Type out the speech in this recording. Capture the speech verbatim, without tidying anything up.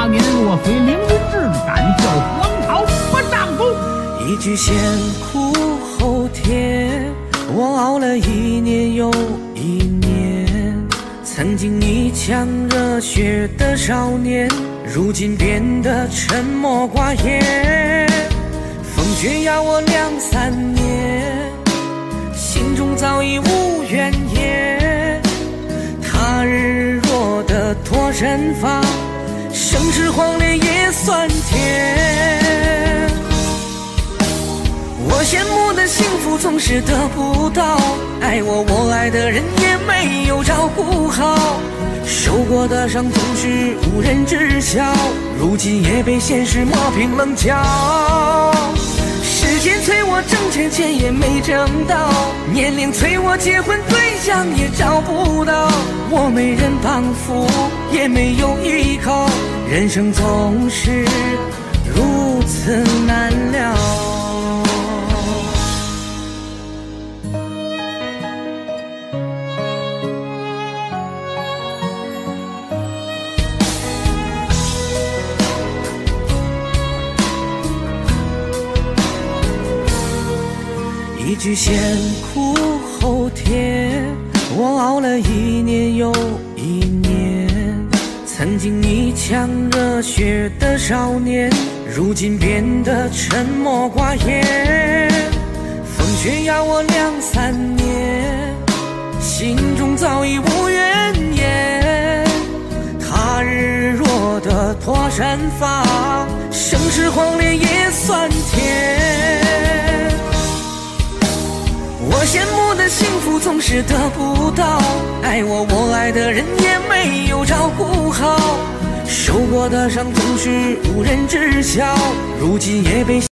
八年，若非凌云志，敢叫黄袍不丈夫。 一句先苦后甜，我熬了一年又一年。曾经你腔热血的少年，如今变得沉默寡言。风雪压我两三年，心中早已无怨言。他日落的脱身发，生死荒烈也算甜。我羡慕的幸福总是得不到，爱我我爱的人也没有照顾好，受过的伤总是无人知晓，如今也被现实磨平棱角。时间催我挣钱，钱也没挣到，年龄催我结婚，对象也找不到。我没人帮扶，也没有依靠，人生总是如此难料。一句先苦后甜，我熬了一年又一年。曾经你腔热血的少年，如今变得沉默寡言。风雪压我两三年，心中早已无怨言。他日落的脱身发，生死荒烈也算甜。我羡慕的幸福总是得不到，爱我我爱的人也没有照顾好，受过的伤总是无人知晓，如今也被